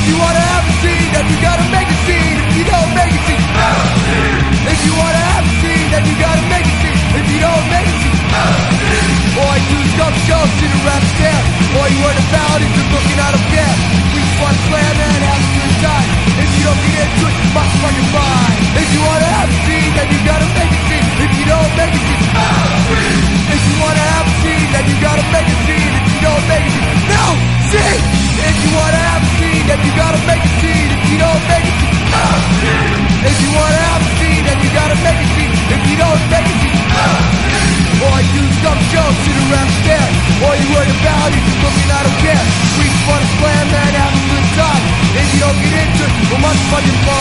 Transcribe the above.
you wanna have a scene, then you gotta make a scene. If you don't make a scene, if you wanna have a scene, then you gotta make a scene. If you don't make a scene, all I do is come show, sit around and stare. All you worry about is you're looking, I don't care. We just wanna slam and have a good time. If you don't get into it, you must fucking mind. If you wanna have a scene, then you gotta make a scene. If you don't make a scene, if you wanna have a scene, then you gotta make a scene. If you don't make a scene, no scene. If you wanna have a scene, then you gotta make a scene. If you don't make a scene, if you wanna have a scene, then you gotta make a scene. If you don't make a scene, all I do is come show, sit around and stare. All you worried about is you're looking, I don't care. We just wanna slam and have a good time. If you don't get into it, well, much fucking fun.